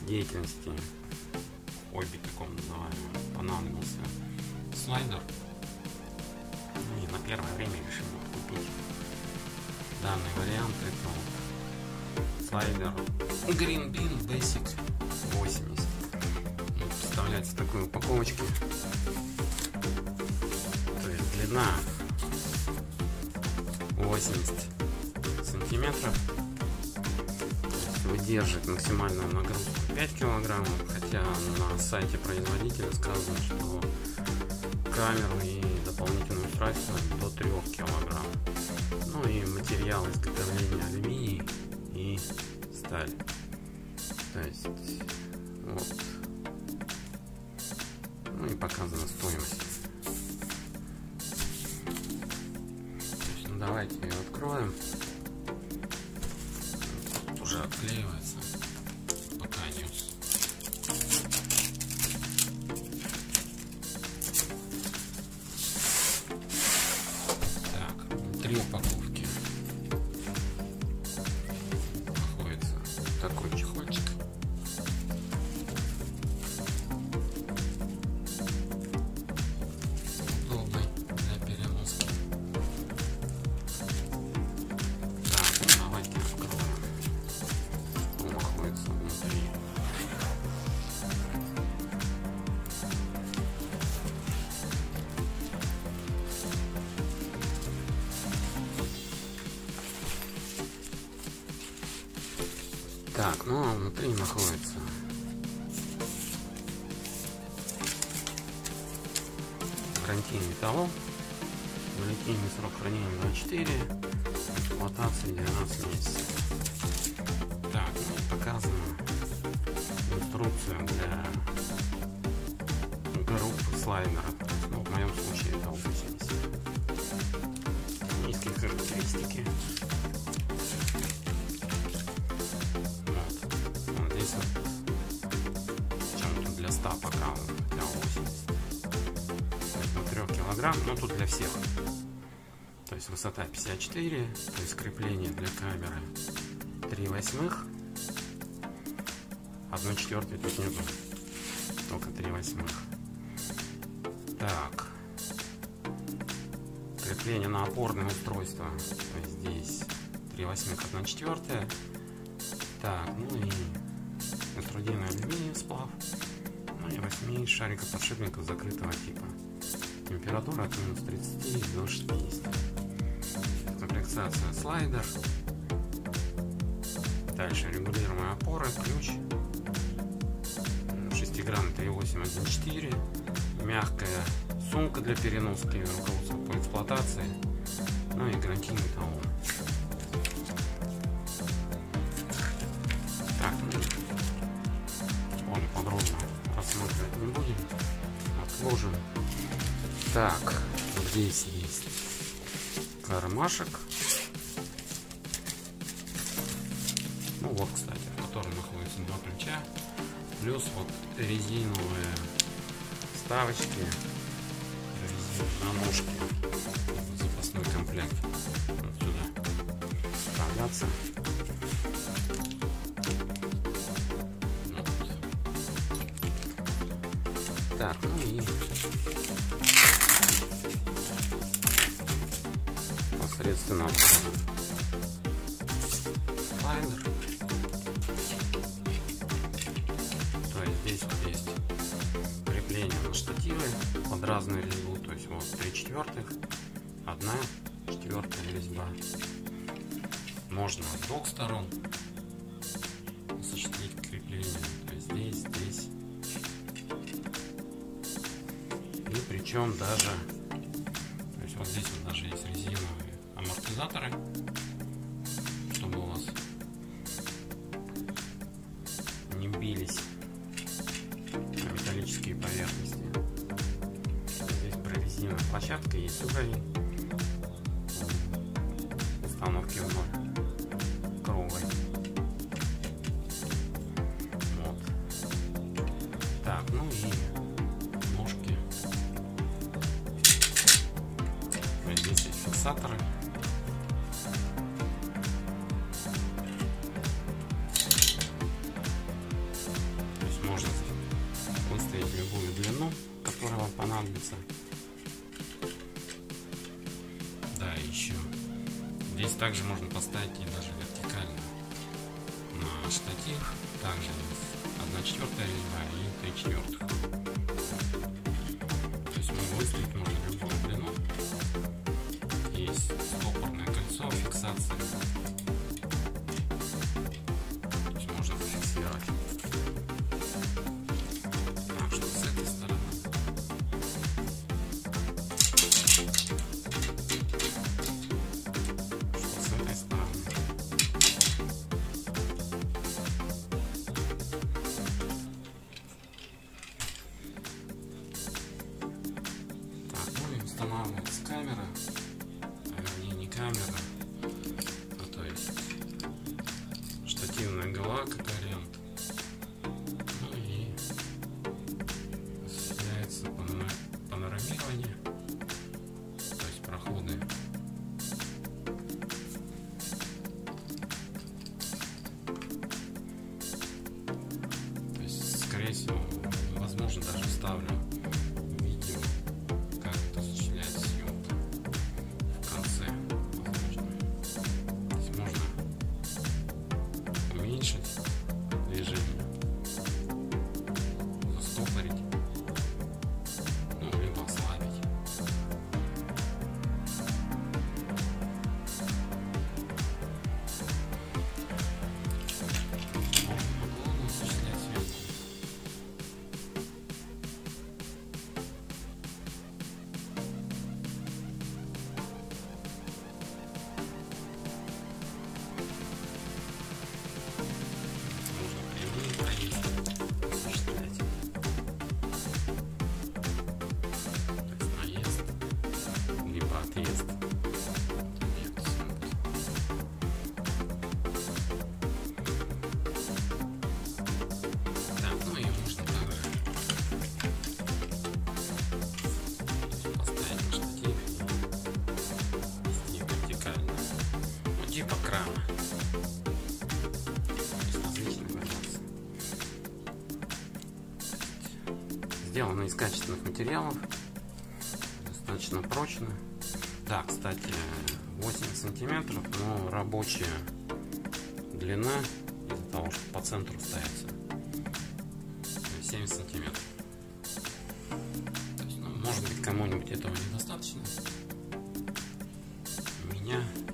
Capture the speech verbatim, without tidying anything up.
деятельности, хобби таком называемом, понадобился слайдер. И на первое время решил купить данный вариант. Это вот слайдер Green Bean Basic восемьдесят. Он представляется в такой упаковочке. То есть длина восемьдесят сантиметров. Выдержит максимальную нагрузку пять килограммов, хотя на сайте производителя сказано, что камеру и дополнительную устройство до трёх килограмм. Ну и материал изготовления алюминий и сталь. То есть вот. Ну и показана стоимость. То есть, ну, давайте ее откроем. Уже отклеивается, пока нес. Так, внутри упаковки находится такой чехольчик. Удобный для переноски. Так, ну давайте откроем. Находится внутри. Так, ну а внутри находится гарантийный талон, гарантийный срок хранения двадцать четыре, эксплуатация двенадцать месяцев. Так, ну, показана инструкция для группы слайдера. Ну, в моем случае это восемьдесят. Низкие характеристики. Вот. Вот здесь вот чем-то для ста показано, для восьмидесяти. До трёх килограмм, но тут для всех. То есть высота пятьдесят четыре, то есть крепление для камеры три восьмых. одна четвертая тут нету, только три восьмых. Так, крепление на опорное устройство, то есть здесь три восьмых, одна четвертая. Так, ну и инструдийный алюминиевый сплав, ну и восемь шариков подшипников закрытого типа. Температура от минус тридцати до шестидесяти. Комплектация слайдер. Дальше регулируемые опоры, ключ. Шестигранный три восемь один четыре. Мягкая сумка для переноски, руководство по эксплуатации. Ну и гарантийный талон. Так, ну, более подробно рассматривать не будем. Отложим. Так, здесь есть кармашек. Ну вот, кстати, в котором находятся два ключа. Плюс вот резиновые вставочки на ножки. Запасной комплект. Вот сюда вставляться. Вот. Так, ну и непосредственно слайдер. То есть здесь вот есть крепление на штативы под разную резьбу, то есть вот три четвертых, одна четвертая резьба. Можно с двух сторон осуществить крепление, то есть здесь, здесь. И причем даже, то есть вот здесь вот даже есть резиновые амортизаторы, чтобы у вас не бились на металлические поверхности. Здесь прорезиненная площадка, есть уровень установки в ноль круглой. Вот. Так, ну и ножки. Здесь есть фиксаторы. поставить любую длину, которая вам понадобится. Да, еще здесь также можно поставить и даже вертикально на штатив. Также одна четвертая резьба и три четвертых. То есть выставить можно любую длину. Есть стопорное кольцо, фиксация. То есть можно зафиксировать. Так что с этой стороны. Что с этой стороны. Так, ну и устанавливается камера. А вернее не камера, а то есть штативная голова как вариант. Ну и осуществляется панорамирование, то есть проходы. То есть, скорее всего, возможно, даже вставлю видео, как это осуществляется съемка в конце, возможно. То есть можно уменьшить движение, застопорить, ну, либо ослабить. Можно наклонно осуществлять съемку. Можно прямые проезды осуществлять. То есть наезд, либо отъезд. Объект съемки. Так, ну и можно также поставить на штатив и вертикально. Ну, типа крана. Есть различные вариации. Сделано из качественных материалов. Достаточно прочно. Да, кстати, восемь сантиметров, но рабочая длина из-за того, что по центру ставится семьдесят сантиметров. То есть, ну, может быть, кому-нибудь этого недостаточно. У меня